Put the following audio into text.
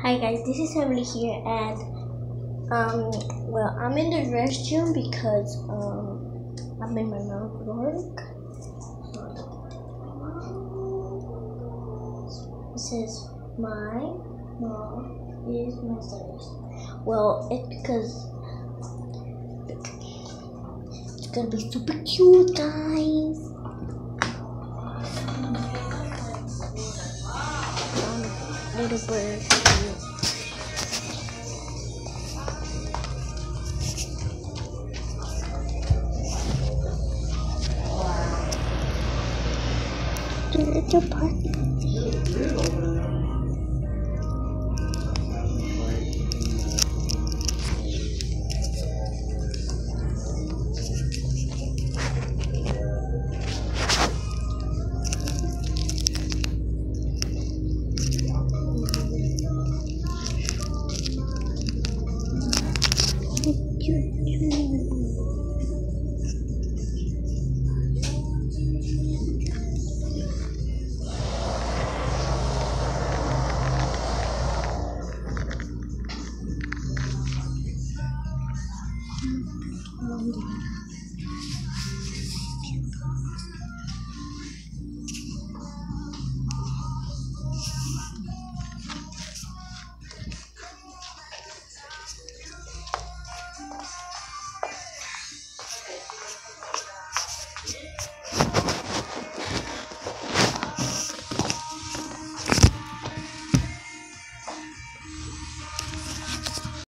Hi guys, this is Emily here, and well, I'm in the restroom because I'm in my mom's work. It says my mom is my service. Well, it's because it's gonna be super cute, guys. Little bird. It's a party.